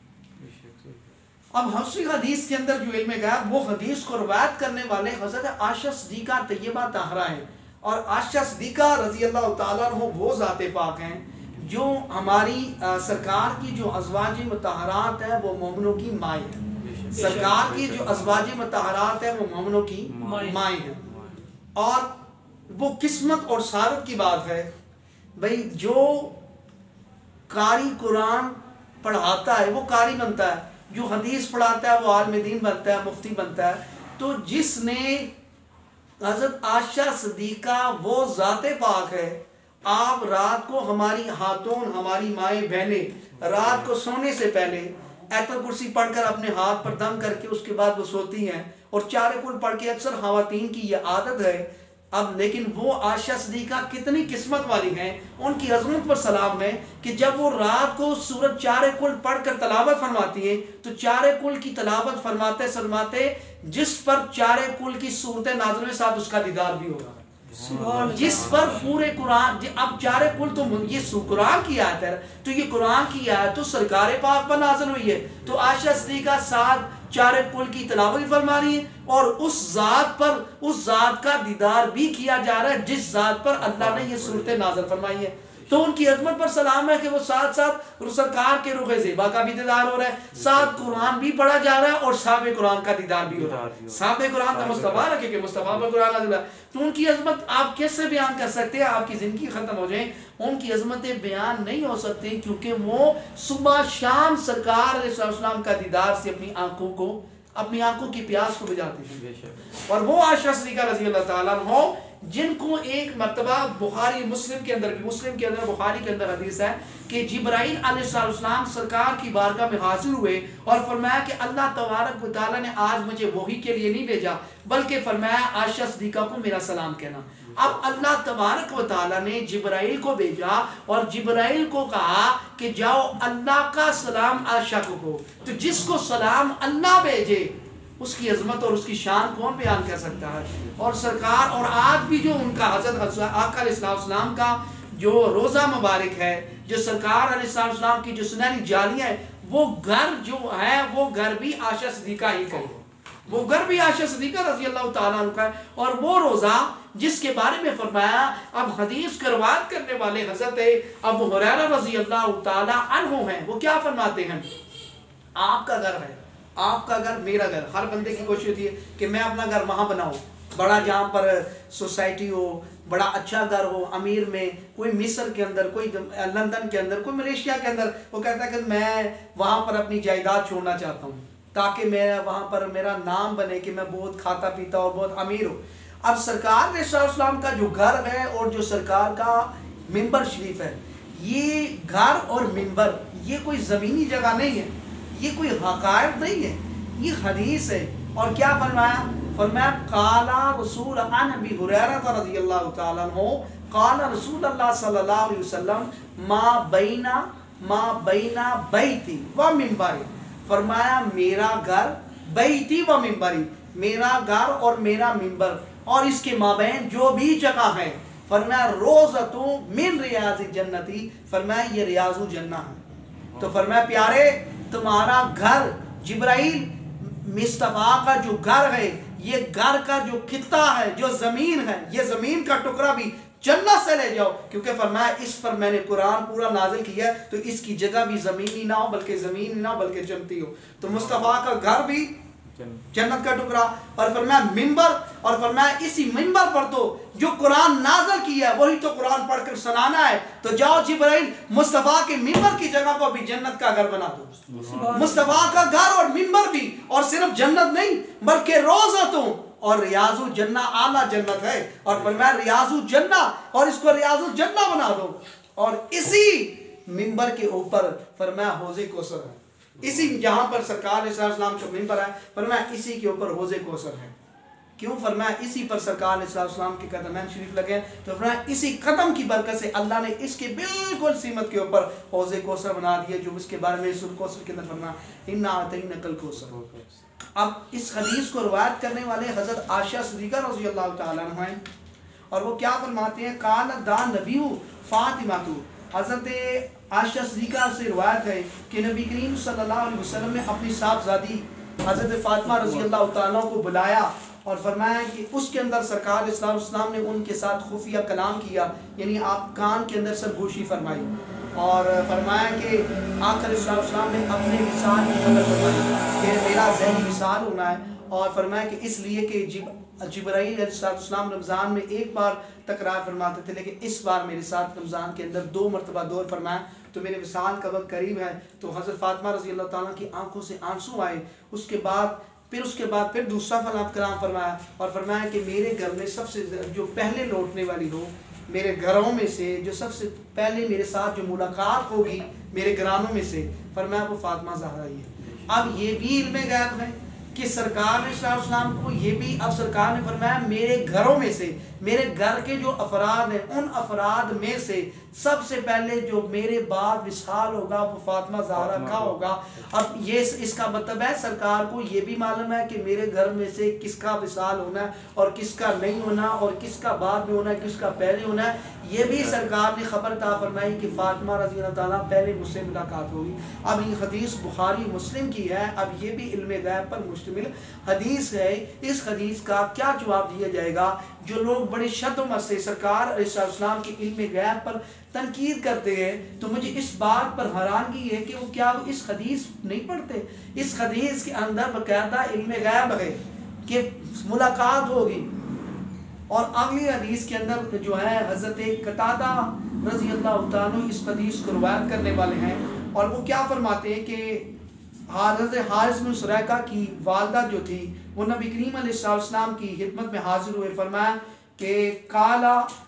اب حسین حدیث کے اندر جو علم غیب، وہ حدیث کو روایت کرنے والے حضرت عائشہ صدیقہ طیبہ طاہرہ ہیں، اور عائشہ صدیقہ رضی اللہ تعالیٰ عنہ وہ ذات پاک ہیں جو ہماری سرکار کی جو ازواج مطہرات ہیں وہ مومنوں کی مائیں ہیں. سرکار کی جو ازواج مطہرات ہیں وہ مومنوں کی مائیں ہیں. اور وہ قسمت اور سعادت کی بات ہے بھئی، جو قاری قرآن پڑھاتا ہے وہ قاری بنتا ہے، جو حدیث پڑھاتا ہے وہ عالم دین بنتا ہے، مفتی بنتا ہے. تو جس نے حضرت عائشہ صدیقہ وہ ذات پاک ہے، آپ رات کو ہماری خاتون، ہماری مائیں بہنیں رات کو سونے سے پہلے ایت الکرسی پڑھ کر اپنے ہاتھ پر دم کر کے اس کے بعد وہ سوتی ہیں، اور چارے کل پڑھ کے اکثر خواتین کی یہ عادت ہے. اب لیکن وہ عائشہ صدیقہ کتنی قسمت والی ہیں، ان کی عظمت پر سلام ہے کہ جب وہ رات کو سورۃ چارے کل پڑھ کر تلاوت فرماتی ہیں تو چارے کل کی تلاوت فرماتے جس پر چارے کل کی صورتیں نازل ہوئے ساتھ اس کا دیدار بھی ہوگا، جس پر پورے قرآن. اب چارے کل تو یہ قرآن کی آیت ہے، تو یہ قرآن کی آیت تو سرکار پاک پر نازل ہوئی ہے، تو عائشہ صدیقہ ساتھ چارے کل کی تلاوت فرما رہی ہے، اور اس ذات کا دیدار بھی کیا جا رہا ہے جس ذات پر اللہ نے یہ صورتیں نازل فرمائی ہے. تو ان کی عظمت پر سلام ہے کہ وہ ساتھ ساتھ سرکار کے رخ زیبا کا بھی دیدار ہو رہا ہے، ساتھ قرآن بھی پڑھا جا رہا ہے، اور صحابہ قرآن کا دیدار بھی ہو رہا ہے. صحابہ قرآن کا مصطفیٰ رکھے کہ مصطفیٰ پر قرآن نازل ہے. تو ان کی عظمت آپ کیسے بیان کر سکتے ہیں؟ آپ کی زندگی ختم ہو جائیں، ان کی عظمتیں بیان نہیں ہو سکتی، کیونکہ وہ صبح شام سرکار علیہ السلام کا دیدار سے اپنی آنکھوں کی پیاس کو بجھاتے ہیں. اور وہ عائشہ صدیقہ رضی اللہ تعالیٰ عنہ جن کو ایک مرتبہ بخاری مسلم کے اندر بخاری کے اندر حدیث ہے کہ جبرائیل علیہ السلام سرکار کی بارگاہ میں حاضر ہوئے اور فرمایا کہ اللہ تبارک و تعالیٰ نے آج مجھے وحی کے لیے نہیں بھیجا، بلکہ فرمایا عائشہ صدیقہ کو میرا سلام کہنا. اب اللہ تبارک و تعالیٰ نے جبرائیل کو بھیجا اور جبرائیل کو کہا کہ جاؤ اللہ کا سلام عائشہ کو کہو. تو جس کو سلام اللہ بھیجے اس کی عظمت اور اس کی شان کون بیان کر سکتا ہے؟ اور سرکار، اور آج بھی جو ان کا حضرت آقا علیہ السلام کا جو روزہ مبارک ہے، جو سرکار علیہ السلام کی جو سنہری جالیاں ہیں، وہ گھر جو ہے وہ گھر بھی عائشہ صدیقہ ہی کا ہے، وہ گھر بھی عائشہ صدیقہ رضی اللہ تعالیٰ عنہ کا ہے. اور وہ روزہ جس کے بارے میں فرمایا، اب حدیث کا روایت کرنے والے حضرت ابو ہریرہ رضی اللہ تعالیٰ عنہ ہیں، وہ کیا فرماتے ہیں؟ آپ کا گھر ہے، آپ کا گھر میرا گھر. ہر بندے کی کوشش ہوتی ہے کہ میں اپنا گھر وہاں بناؤں، بڑا جہاں پر سوسائٹی ہو، بڑا اچھا گھر ہو، امیر میں، کوئی مصر کے اندر، کوئی لندن کے اندر، کوئی ملیشیا کے اندر. وہ کہتا ہے کہ میں وہاں پر اپنی جائیداد چھوڑنا چاہتا ہوں تاکہ میں وہاں پر میرا نام بنے کہ میں بہت کھاتا پیتا اور بہت امیر ہوں. اب سرکار علیہ السلام کا جو گھر ہے اور جو سرکار کا منبر شریف ہے، یہ گھر اور منبر یہ کوئی زمینی جگہ نہیں ہے، یہ کوئی حقائق نہیں ہے، یہ حدیث ہے. اور کیا فرمایا؟ فرمایا قال رسول عن ابی ہریرہ رضی اللہ تعالی عنہ قال رسول اللہ صلی اللہ علیہ وسلم ما بینا بیتی و منبری، فرمایا میرا گھر بیتی و منبری، میرا گھر اور میرا منبر اور اس کے مابین جو بھی جگہ ہے، فرمایا روزتوں من ریاض جنتی، فرمایا یہ ریاض جنہ ہے۔ تو فرمایا پیارے تمہارا گھر جبرائیل مصطفیٰ کا جو گھر ہے، یہ گھر کا جو خطہ ہے، جو زمین ہے، یہ زمین کا ٹکڑا بھی جنت سے لے جاؤ، کیونکہ فرمایا اس پر میں نے قرآن پورا نازل کیا ہے تو اس کی جگہ بھی زمینی نہ ہو بلکہ زمین نہ ہو بلکہ جنتی ہو۔ تو مصطفیٰ کا گھر بھی جنت کا ٹکڑا، اور فرمایا منبر، اور فرمایا اسی منبر پر تو جو قرآن نازل کیا ہے وہی تو قرآن پڑھ کر سنانا ہے، تو جاؤ جبرائیل مصطفیٰ کے منبر کی جگہ کو بھی جنت کا گھر بنا دو۔ مصطفیٰ کا گھر اور منبر بھی، اور صرف جنت نہیں بلکہ روزتوں اور ریاض الجنہ، اعلیٰ جنت ہے، اور فرمایا ریاض الجنہ، اور اس کو ریاض الجنہ بنا دو، اور اسی منبر کے اوپر فرمایا حوض کوثر ہے، اسی جہاں پر سرکار علیہ السلام کا منبر ہے، فرمایا اسی کے اوپر حوض کوثر ہے۔ کیوں؟ فرمایا اسی پر سرکار علیہ السلام کے قدمین شریف لگے، تو فرمایا اسی قدم کی برکت سے اللہ نے اس کے بالکل سیمت کے اوپر حوض کوثر بنا دیا، جو اس کے بارے میں سورۃ کوثر کے اندر فرمایا انا اعطیناک الکوثر۔ اب اس حدیث کو روایت کرنے والے حضرت عائشہ صدیقہ رضی اللہ تعالیٰ عنہ ہیں، اور وہ کیا فرماتے ہیں؟ قالت دا نبی فاطمہ، حضرت عائشہ صدیقہ سے روایت ہے کہ نبی کریم صلی اللہ علیہ وسلم نے اپنی صاحبزادی حضرت فاطمہ رضی اللہ تعالیٰ کو بلایا اور فرمایا کہ اس کے اندر سرکار اسلام نے ان کے ساتھ خفیہ کلام کیا، یعنی آپ کان کے اندر سرگوشی فرمائی، اور فرمایا کہ آخر اسلام نے اپنے وصال کی خبر فرمائی کہ میرا ذہنی وصال ہونا ہے، اور فرمایا کہ اس لیے کہ جبرائیل علیہ السلام رمضان میں ایک بار تکرار فرماتے تھے، لیکن اس بار میرے ساتھ رمضان کے اندر 2 مرتبہ دور فرمایا، تو میرے وصال کا وقت قریب ہے۔ تو حضرت فاطمہ رضی اللہ تعالیٰ کی آنکھوں سے آنسو آئے، اس کے بعد پھر دوسرا کلام فرمایا، اور فرمایا کہ میرے گھر میں سب سے جو پہلے لوٹنے والی ہو، میرے گھروں میں سے جو سب سے پہلے میرے ساتھ جو ملاقات ہوگی میرے گھرانوں میں سے، فرمایا وہ فاطمہ زہرا ہی ہے۔ اب یہ بھی علم غیب ہے کہ سرکار نے صلی اللہ علیہ وسلم کو یہ بھی، اب سرکار نے فرمایا میرے گھروں میں سے، میرے گھر کے جو افراد ہیں ان افراد میں سے سب سے پہلے جو میرے بعد وصال ہوگا وہ فاطمہ زہرا کا ہوگا۔ اب یہ اس کا مطلب ہے سرکار کو یہ بھی معلوم ہے کہ میرے گھر میں سے کس کا وصال ہونا ہے اور کس کا نہیں ہونا، اور کس کا بعد میں ہونا ہے، کس کا پہلے ہونا ہے، یہ بھی سرکار نے خبر عطا فرمائی کہ فاطمہ رضی اللہ تعالیٰ پہلے مجھ سے ملاقات ہوگی۔ اب یہ حدیث بخاری مسلم کی ہے، اب یہ بھی علم غیب پر مشتمل حدیث ہے۔ اس حدیث کا کیا جواب دیا جائے گا؟ جو لوگ بڑے شدت سے سرکار علیہ السلام کے علم غیب پر تنقید کرتے ہیں، تو مجھے اس بات پر حیرانگی ہے کہ وہ کیا اس حدیث نہیں پڑھتے؟ اس حدیث کے اندر باقاعدہ علم غیب ہے کہ ملاقات ہوگی، اور اگلی حدیث کے اندر جو ہے حضرت قتادہ رضی اللہ تعالیٰ اس حدیث کو روایت کرنے والے ہیں، اور وہ کیا فرماتے ہیں کہ حضرت حارث بن سریقہ کی والدہ جو تھی وہ نبی کریم علیہ السلام کی خدمت میں حاضر ہوئے، فرمایا کہ قال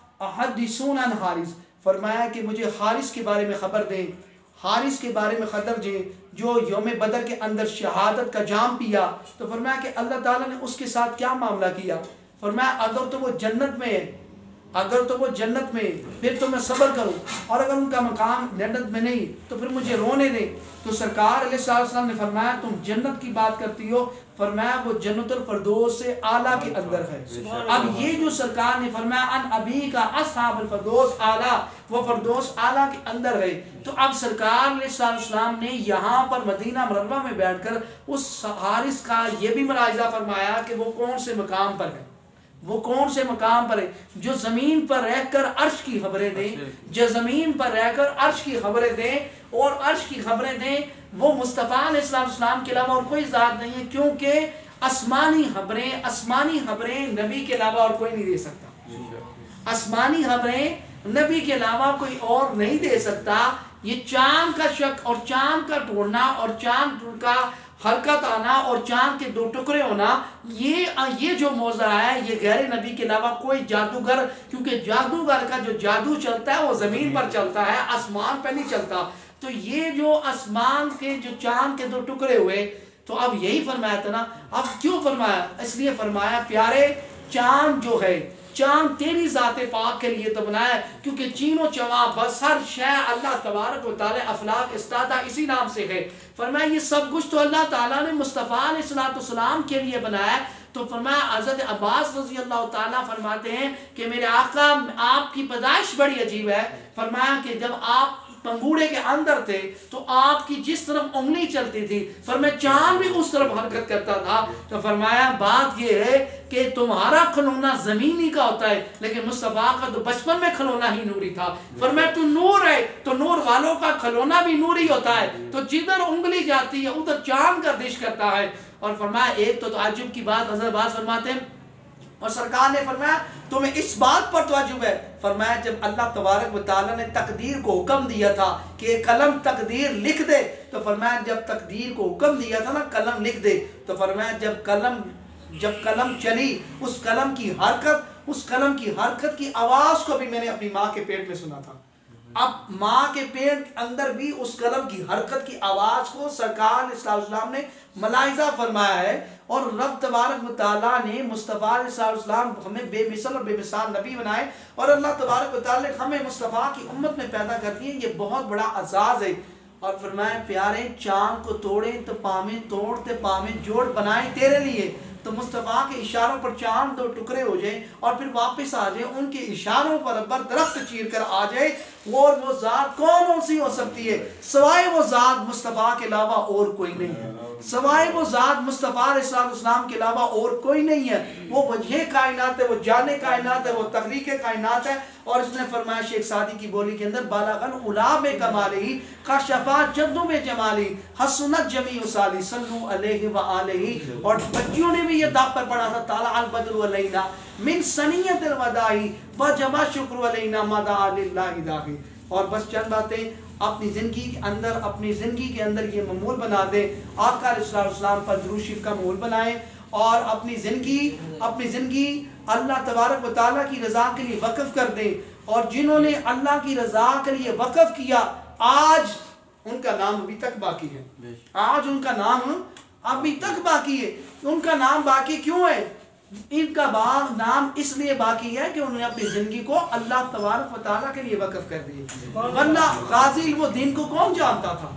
احدثون عن حارث، فرمایا کہ مجھے حارث کے بارے میں خبر دیں، حارث کے بارے میں خبر دیں جو یوم بدر کے اندر شہادت کا جام پیا۔ تو فرمایا کہ اللہ تعالیٰ نے اس کے ساتھ کیا معاملہ کیا؟ فرمایا اگر تو وہ جنت میں ہے، اگر تو وہ جنت میں پھر تو میں صبر کروں، اور اگر ان کا مقام جنت میں نہیں تو پھر مجھے رونے دیں۔ تو سرکار علیہ السلام نے فرمایا تم جنت کی بات کرتی ہو، فرمایا وہ جنت الفردوس سے اعلیٰ کے اندر ہے۔ اب یہ جو سرکار نے فرمایا ان ابی کا اصحاب الفردوس اعلیٰ، وہ فردوس اعلیٰ کے اندر ہے، تو اب سرکار علیہ السلام نے یہاں پر مدینہ منورہ میں بیٹھ کر اس حارث کا یہ بھی ملاحظہ فرمایا کہ وہ کون سے مقام پر ہے، وہ کون سے مقام پر ہے جو زمین پر رہ کر عرش کی خبریں دیں، جو زمین پر رہ کر عرش کی خبریں دیں، اور عرش کی خبریں دیں وہ مصطفیٰ علیہ السلام کے علاوہ اور کوئی ذات نہیں ہے، کیونکہ آسمانی خبریں نبی کے علاوہ اور کوئی نہیں دے سکتا، آسمانی خبریں نبی کے علاوہ کوئی اور نہیں دے سکتا۔ یہ چاند کا شک اور چاند کا ٹوٹنا اور چاند کا حرکت آنا اور چاند کے 2 ٹکڑے ہونا، یہ جو موضوع ہے یہ غیر نبی کے علاوہ کوئی جادوگر، کیونکہ جادوگر کا جو جادو چلتا ہے وہ زمین پر چلتا ہے، آسمان پہ نہیں چلتا۔ تو یہ جو آسمان کے جو چاند کے 2 ٹکڑے ہوئے، تو اب یہی فرمایا تھا نا. اب کیوں فرمایا؟ اس لیے فرمایا پیارے چاند جو ہے، چاند تیری ذات پاک کے لیے تو بنایا کیونکہ چینوں چواں بس ہر شے اللہ تبارک و تعالی افلاک استادا اسی نام سے ہے. فرمایا یہ سب کچھ تو اللہ تعالیٰ نے مصطفیٰ علیہ السلام کے لیے بنایا. تو فرمایا حضرت عباس رضی اللہ تعالیٰ فرماتے ہیں کہ میرے آقا آپ کی پیدائش بڑی عجیب ہے. فرمایا کہ جب آپ پنگوڑے کے اندر تھے تو آپ کی جس طرف انگلی چلتی تھی فرمایا چاند بھی اس طرف حرکت کرتا تھا. تو فرمایا بات یہ ہے کہ تمہارا کھلونا زمینی کا ہوتا ہے لیکن مصطفیٰ کا تو بچپن میں کھلونا ہی نوری تھا. فرمایا تو نور ہے تو نور والوں کا کھلونا بھی نوری ہوتا ہے. تو جدھر انگلی جاتی ہے ادھر چاند گردش کرتا ہے. اور فرمایا ایک تو تعجب کی بات حضرت عباس فرماتے ہیں اور سرکار نے فرمایا تمہیں اس بات پر تعجب ہے. فرمایا جب اللہ تبارک و تعالیٰ نے تقدیر کو حکم دیا تھا کہ قلم تقدیر لکھ دے، تو فرمایا جب تقدیر کو حکم دیا تھا نا قلم لکھ دے، تو فرمایا جب قلم چلی اس قلم کی حرکت کی آواز کو بھی میں نے اپنی ماں کے پیٹ میں سنا تھا. اب ماں کے پیٹ اندر بھی اس قلم کی حرکت کی آواز کو سرکار علیہ السلام نے ملاحظہ فرمایا ہے. اور رب تبارک و تعالیٰ نے مصطفیٰ علیہ السلام ہمیں بے مثل اور بے مثال نبی بنائے اور اللہ تبارک و تعالیٰ نے ہمیں مصطفیٰ کی امت میں پیدا کر دی ہے. یہ بہت بڑا اعزاز ہے. اور فرمایا پیارے چاند کو توڑیں تو پامیں توڑتے پامیں جوڑ بنائیں تیرے لیے. تو مصطفیٰ کے اشاروں پر چاند دو ٹکڑے ہو جائیں اور پھر واپس آ جائیں، ان کے اشاروں پر ابر درخت چیر کر آ جائے. اور وہ ذات کون سی ہو سکتی ہے سوائے وہ ذات مصطفیٰ کے علاوہ اور کوئی نہیں ہے. سوائے وہ ذات مصطفیٰ علیہ السلام کے علاوہ اور کوئی نہیں ہے. وہ وجہ کائنات ہے، وہ جانے کائنات ہے، وہ تخلیق کائنات ہے. اور اس نے فرمایا شیخ سعدی کی بولی کے اندر بالغ العلا بے کمالہ کشفا جدو میں جمالی حسنت جمیع سالی صلو علیہ وآلہ. اور بچیوں نے بھی یہ داغ پر پڑھا تھا طالع البدر علینا من سنیت الوداعی وجب شکر علینا مدعا للہ داعی. اور بس چند باتیں اپنی زندگی کے اندر یہ معمول بنا دے، آقا علیہ السلام پر درود شریف کا معمول بنائیں اور اپنی زندگی اللہ تبارک و تعالیٰ کی رضا کے لیے وقف کر دیں. اور جنہوں نے اللہ کی رضا کے لیے وقف کیا آج ان کا نام ابھی تک باقی ہے. آج ان کا نام ابھی تک باقی ہے. ان کا نام باقی کیوں ہے؟ ان کا نام اس لیے باقی ہے کہ انہوں نے اپنی زندگی کو اللہ تبارک و تعالیٰ کے لیے وقف کر دی. ورنہ غازی علم الدین کو کون جانتا تھا؟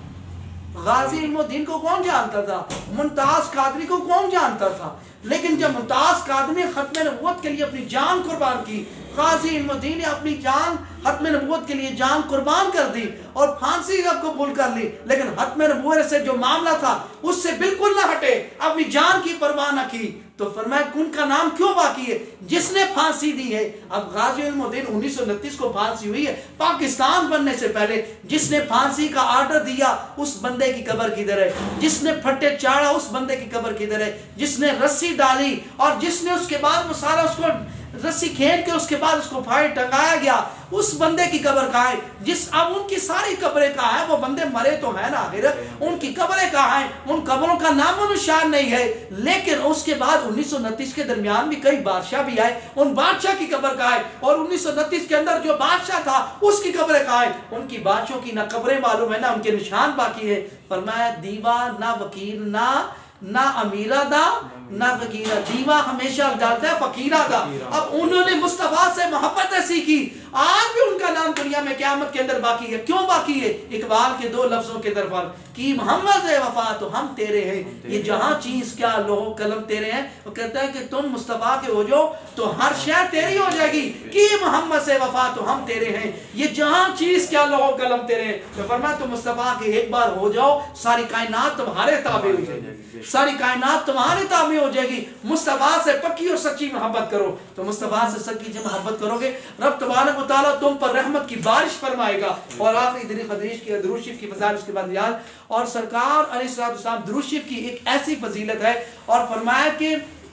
غازی علم الدین کو کون جانتا تھا؟ ممتاز قادری کو کون جانتا تھا؟ لیکن جب ممتاز قادری نے ختم نبوت کے لیے اپنی جان قربان کی، غازی علم الدین نے اپنی جان ختم نبوت کے لیے جان قربان کر دی اور پھانسی کا قبول کر لی، لیکن ختم نبوت سے جو معاملہ تھا اس سے بالکل نہ ہٹے، اپنی جان کی پرواہ نہ کی. تو فرمایا ان کا نام کیوں باقی ہے؟ جس نے پھانسی دی ہے. اب غازی علم الدین 1929 کو پھانسی ہوئی ہے، پاکستان بننے سے پہلے جس نے پھانسی کا آرڈر دیا اس بندے کی قبر کدھر ہے؟ جس نے پھٹے چاڑا اس بندے کی قبر کدھر ہے؟ جس نے رسی ڈالی اور جس نے اس کے بعد وہ سارا اس کو رسی کھینچ کے اس کے بعد اس کو پھاڑ ٹنگایا گیا اس بندے کی قبر کہاں ہے؟ اب ان کی ساری قبریں کہاں ہیں؟ وہ بندے مرے تو ہیں نا آخر، ان کی قبریں کہاں ہیں؟ ان قبروں کا نام و نشان نہیں ہے. لیکن اس کے بعد 1929 کے درمیان بھی کئی بادشاہ بھی آئے، ان بادشاہ کی قبر کہاں ہے؟ اور 1929 کے اندر جو بادشاہ تھا اس کی قبریں کہاں ہیں؟ ان کی بادشاہوں کی نہ قبریں معلوم ہے نہ ان کے نشان باقی ہے. فرمایا دیوا نہ وکیل نہ امیرہ دا نہ فقیرہ. دیوا ہمیشہ ڈالتا ہے فقیرہ دا. اب انہوں نے مصطفیٰ سے محبت سیکھی، آج بھی ان کا نام دنیا میں قیامت کے اندر باقی ہے. کیوں باقی ہے؟ اقبال کے 2 لفظوں کے درفر کی محمد وفا تو ہم تیرے ہیں، یہ جہاں چیز کیا لوح قلم تیرے ہیں. وہ کہتا ہے کہ تم مصطفیٰ کے ہو جو تو ہر شے تیری ہو جائے گی. کی محمد سے وفا تو ہم تیرے ہیں، یہ جہاں چیز کیا لوح قلم تیرے ہیں. تو فرمایا تم مصطفیٰ کے ایک بار ہو جاؤ ساری کائنات تمہارے تابع ہو جائے گی، ساری کائنات تمہارے تابع ہو جائے گی. مصطفیٰ سے پکی اور سچی محبت کرو تو مصطفیٰ سے سچی جب محبت کرو گے رب تبارک و تعالیٰ تم پر رحمت کی بارش فرمائے گا. اور آخری درود شریف کی فضائل اس کے بعد یاد. اور سرکار علیہ السلام درود شریف کی ایک ایسی فضیلت ہے اور فرمایا کہ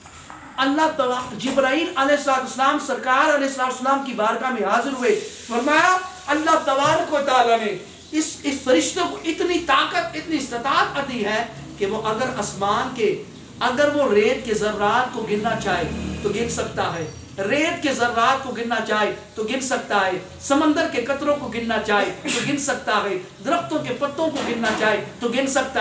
اللہ جبرائیل علیہ السلام سرکار علیہ السلام کی بارگاہ میں حاضر ہوئے. فرمایا اللہ تبارک و تعالیٰ نے اس فرشتوں کو اتنی طاقت اتنی استطاعت عطی ہے کہ وہ اگر آسمان کے اگر وہ ریت کے ذرات کو گننا چاہے تو گن سکتا ہے، ریت کے ذرات کو گننا چاہے تو گن سکتا ہے، سمندر کے قطروں کو گننا چاہے تو گن سکتا ہے، درختوں کے پتوں کو گننا چاہے تو گن سکتا ہے،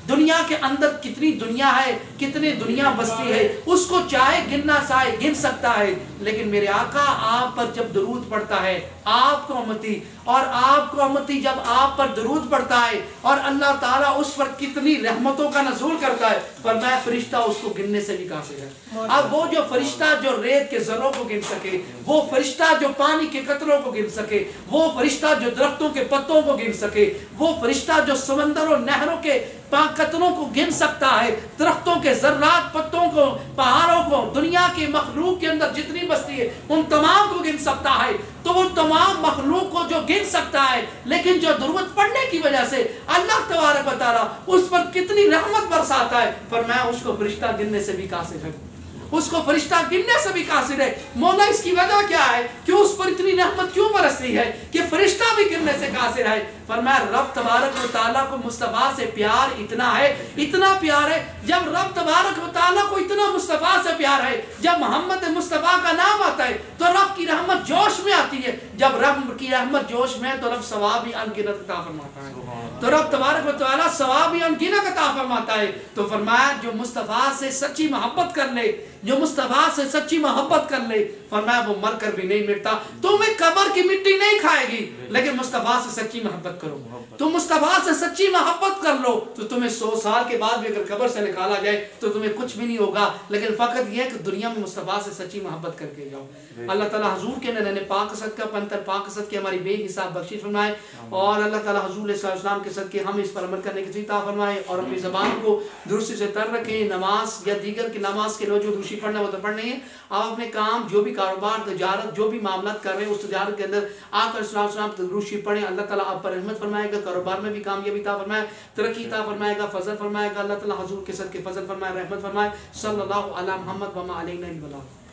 دنیا کے اندر کتنی دنیا ہے، کتنی دنیا بستی ہے، اس کو چاہے گننا چاہے گن سکتا ہے، لیکن میرے آقا آپ پر جب درود پڑتا ہے، آپ کو امتی، اور آپ کو امتی جب آپ پر درود پڑتا ہے اور اللہ تعالیٰ اس پر کتنی رحمتوں کا نزول کرتا ہے، فرمایا فرشتہ اس کو گننے سے بھی قاصر ہے۔ اب وہ جو فرشتہ جو ریت کے ذروں کو گن سکے، وہ فرشتہ جو پانی کے قطروں کو گن سکے، وہ فرشتہ جو درختوں کے پتوں کو گن سکے، وہ فرشتہ جو سمندروں نہروں کے قطروں کو گن سکتا ہے، درختوں کے ذرات، پتوں کو، پہاڑوں کو، دنیا کے مخلوق کے اندر جتنی بستی ہے ان تمام کو گن سکتا ہے، تو وہ تمام مخلوق کو جو گن سکتا ہے، لیکن جو درود پڑھنے کی وجہ سے اللہ تبارک و تعالیٰ اس پر کتنی رحمت برساتا ہے، فرمایا اس کو فرشتہ گننے سے بھی قاصر ہے، اس کو فرشتہ گننے سے بھی قاصر ہے۔ مولا اس کی وجہ کیا ہے کہ اس پر اتنی رحمت کیوں برستی ہے کہ فرشتہ بھی گننے سے قاصر ہے؟ فرمایا رب تبارک و تعالیٰ کو مصطفیٰ سے پیار اتنا ہے، اتنا پیار ہے، جب رب تبارک و تعالیٰ کو اتنا مصطفیٰ سے پیار ہے، جب محمد مصطفیٰ کا نام آتا ہے تو رب کی رحمت جوش میں آتی ہے، جب رب کی رحمت جوش میں ہے تو رب ثواب ہی انگنت عطا فرماتا ہے، تو رب تبارک و تعالیٰ ثواب ہی انگنت عطا فرماتا ہے۔ تو فرمایا جو مصطفیٰ سے سچی محبت کر لے، جو مصطفیٰ سے سچی محبت کر لے، فرمایا وہ مر کر بھی نہیں مرتا، تمہیں قبر کی مٹی نہیں کھائے گی، لیکن مصطفیٰ سے سچی محبت کرو، تم مصطفیٰ سے سچی محبت کر لو تو تمہیں 100 سال کے بعد بھی اگر قبر سے نکالا جائے تو تمہیں کچھ بھی نہیں ہوگا، لیکن فقط یہ کہ دنیا میں مصطفیٰ سے سچی محبت کر کے جاؤ۔ اللہ تعالیٰ حضور کے ننھے پاک صدقہ پنتر پاک صدقے ہماری بے حساب بخشش فرمائے، اور اللہ تعالیٰ حضور صلی اللہ علیہ وسلم کے صدقے ہم اس پر عمل کرنے کی عطا فرمائے، اور اپنی زبان کو درستی سے تر رکھیں، نماز یا دیگر کی نماز کے لوگ جو درستی پڑھنا وہ تو پڑھنے ہیں، آپ اپنے کام جو بھی کاروبار تجارت جو بھی معاملات کر رہے ہیں اس تجارت کے اندر آپ صلی اللہ علیہ وسلم درود پڑھیں، اللہ تعالیٰ آپ پر رحمت فرمائے گا، کاروبار میں بھی کامیابی عطا فرمائے، ترقی عطا فرمائے گا، فضل فرمائے گا، اللہ تعالیٰ حضور کے صدقے فضل فرمائے، رحمت فرمائے، صلی اللہ علی محمد و علیہ وسلم۔